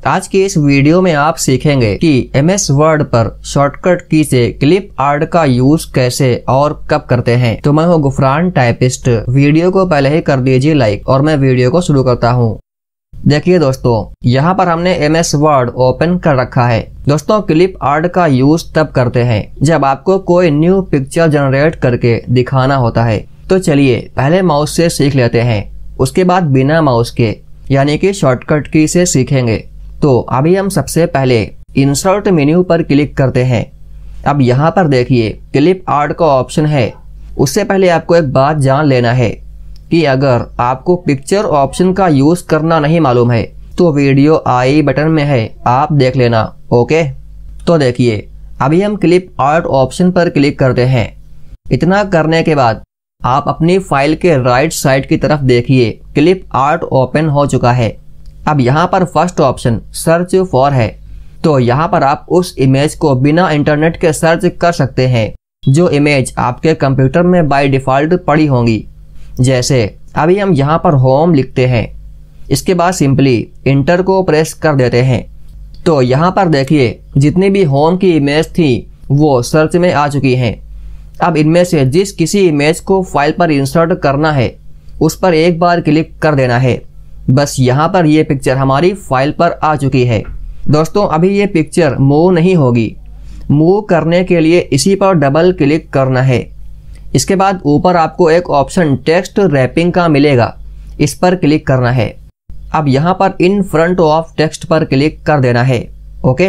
आज की इस वीडियो में आप सीखेंगे कि MS वर्ड पर शॉर्टकट की से क्लिप आर्ट का यूज कैसे और कब करते हैं। तो मैं हूं गुफरान टाइपिस्ट। वीडियो को पहले ही कर दीजिए लाइक और मैं वीडियो को शुरू करता हूं। देखिए दोस्तों, यहाँ पर हमने MS वर्ड ओपन कर रखा है। दोस्तों, क्लिप आर्ट का यूज तब करते हैं जब आपको कोई न्यू पिक्चर जनरेट करके दिखाना होता है। तो चलिए पहले माउस से सीख लेते हैं, उसके बाद बिना माउस के यानी कि शॉर्टकट की से सीखेंगे। तो अभी हम सबसे पहले इंसर्ट मेन्यू पर क्लिक करते हैं। अब यहाँ पर देखिए क्लिप आर्ट का ऑप्शन है। उससे पहले आपको एक बात जान लेना है कि अगर आपको पिक्चर ऑप्शन का यूज करना नहीं मालूम है तो वीडियो आई बटन में है, आप देख लेना। ओके, तो देखिए अभी हम क्लिप आर्ट ऑप्शन पर क्लिक करते हैं। इतना करने के बाद आप अपनी फाइल के राइट साइड की तरफ देखिए, क्लिप आर्ट ओपन हो चुका है। अब यहाँ पर फर्स्ट ऑप्शन सर्च फॉर है, तो यहाँ पर आप उस इमेज को बिना इंटरनेट के सर्च कर सकते हैं जो इमेज आपके कंप्यूटर में बाय डिफॉल्ट पड़ी होंगी। जैसे अभी हम यहाँ पर होम लिखते हैं, इसके बाद सिंपली इंटर को प्रेस कर देते हैं। तो यहाँ पर देखिए जितनी भी होम की इमेज थी वो सर्च में आ चुकी हैं। अब इनमें से जिस किसी इमेज को फाइल पर इंसर्ट करना है उस पर एक बार क्लिक कर देना है। बस यहाँ पर ये पिक्चर हमारी फाइल पर आ चुकी है। दोस्तों, अभी ये पिक्चर मूव नहीं होगी। मूव करने के लिए इसी पर डबल क्लिक करना है। इसके बाद ऊपर आपको एक ऑप्शन टेक्स्ट रैपिंग का मिलेगा, इस पर क्लिक करना है। अब यहाँ पर इन फ्रंट ऑफ टेक्स्ट पर क्लिक कर देना है। ओके,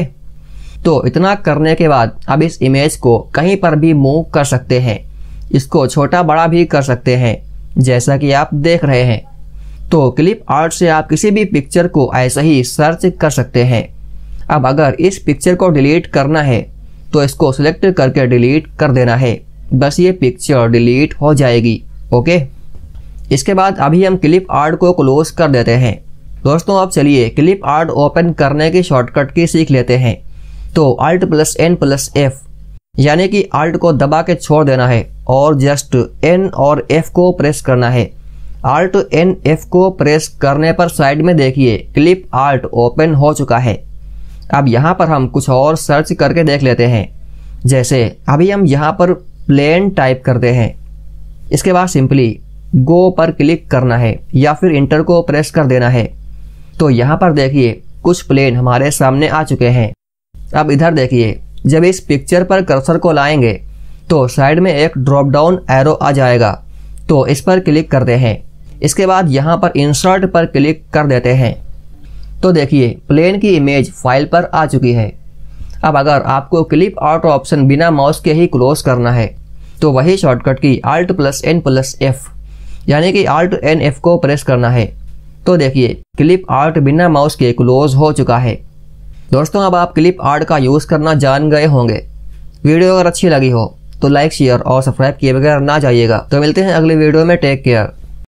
तो इतना करने के बाद अब इस इमेज को कहीं पर भी मूव कर सकते हैं। इसको छोटा बड़ा भी कर सकते हैं जैसा कि आप देख रहे हैं। तो क्लिप आर्ट से आप किसी भी पिक्चर को ऐसा ही सर्च कर सकते हैं। अब अगर इस पिक्चर को डिलीट करना है तो इसको सिलेक्ट करके डिलीट कर देना है। बस ये पिक्चर डिलीट हो जाएगी। ओके, इसके बाद अभी हम क्लिप आर्ट को क्लोज कर देते हैं। दोस्तों, अब चलिए क्लिप आर्ट ओपन करने की शॉर्टकट की सीख लेते हैं। तो Alt+N+F यानी कि Alt को दबा के छोड़ देना है और जस्ट N और F को प्रेस करना है। Alt+N+F को प्रेस करने पर साइड में देखिए क्लिप आर्ट ओपन हो चुका है। अब यहाँ पर हम कुछ और सर्च करके देख लेते हैं। जैसे अभी हम यहाँ पर प्लेन टाइप करते हैं, इसके बाद सिंपली गो पर क्लिक करना है या फिर इंटर को प्रेस कर देना है। तो यहाँ पर देखिए कुछ प्लेन हमारे सामने आ चुके हैं। अब इधर देखिए, जब इस पिक्चर पर कर्सर को लाएंगे तो साइड में एक ड्रॉप डाउन एरो आ जाएगा, तो इस पर क्लिक करते हैं। इसके बाद यहाँ पर इंसर्ट पर क्लिक कर देते हैं। तो देखिए प्लेन की इमेज फाइल पर आ चुकी है। अब अगर आपको क्लिप आर्ट ऑप्शन बिना माउस के ही क्लोज करना है तो वही शॉर्टकट की Alt+N+F यानी कि Alt+N+F को प्रेस करना है। तो देखिए क्लिप आर्ट बिना माउस के क्लोज हो चुका है। दोस्तों, अब आप क्लिप आर्ट का यूज करना जान गए होंगे। वीडियो अगर अच्छी लगी हो तो लाइक शेयर और सब्सक्राइब किए बगैर ना जाइएगा। तो मिलते हैं अगली वीडियो में। Take care.